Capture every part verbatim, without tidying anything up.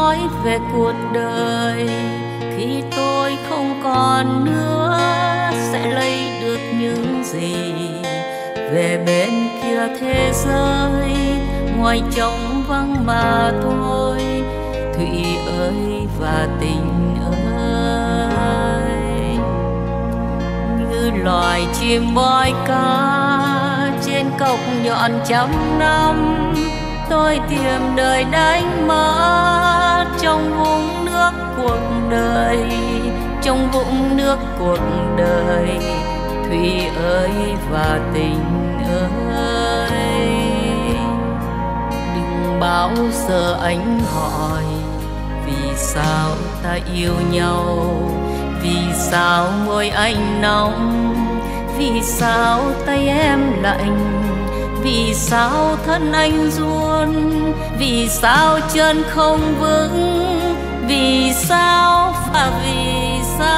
nói về cuộc đời khi tôi không còn nữa sẽ lấy được những gì về bên kia thế giới, ngoài trống vắng mà thôi. Thủy ơi và tình ơi, như loài chim bói cá trên cọc nhọn trăm năm, tôi tìm đời đánh mất trong vũng nước cuộc đời, trong vũng nước cuộc đời. Thủy ơi và tình ơi, đừng bao giờ anh hỏi vì sao ta yêu nhau, vì sao môi anh nóng, vì sao tay em lạnh, vì sao thân anh run, vì sao chân không vững, vì sao và vì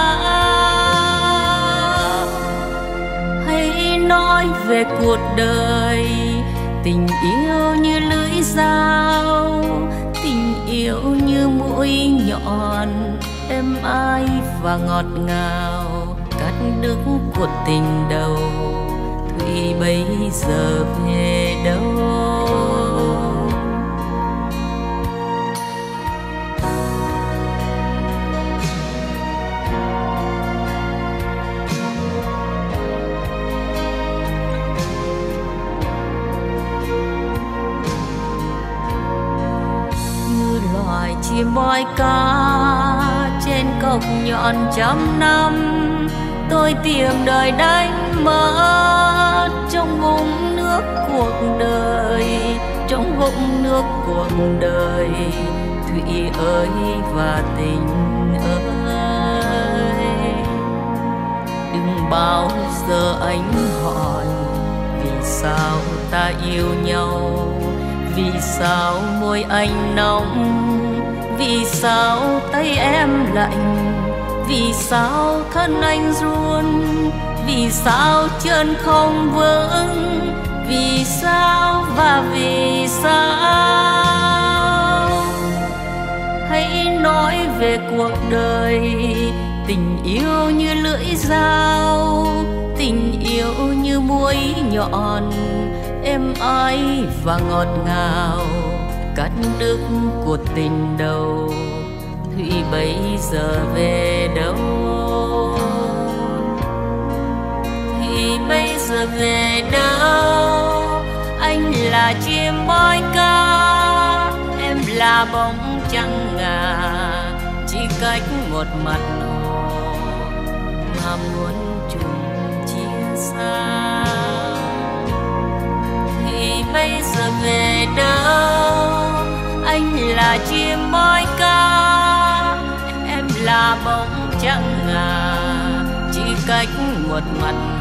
sao. Hãy nói về cuộc đời, tình yêu như lưỡi dao, tình yêu như mũi nhọn, êm ái và ngọt ngào, cắt đứt cuộc tình đầu. Thủy bây giờ về đâu? Như loài chim bói cá trên cọc nhọn trăm năm, tôi tìm đời đánh mất trong vũng nước cuộc đời, trong vũng nước cuộc đời. Thủy ơi và tình ơi, đừng bao giờ anh hỏi vì sao ta yêu nhau, vì sao môi anh nóng, vì sao tay em lạnh, vì sao thân anh run, vì sao chân không vững, vì sao và vì sao. Hãy nói về cuộc đời, tình yêu như lưỡi dao, tình yêu như mũi nhọn, êm ái và ngọt ngào, cắt đứt cuộc tình đầu. Thủy bây giờ về đâu? Thủy bây giờ về đâu? Anh là chim bói cá, em là bóng trăng ngà, chỉ cách một mặt hồ mà muốn chung chia xa. Thủy bây giờ về đâu? Anh là chim bói cá, là bóng trăng ngà, chỉ cách một mặt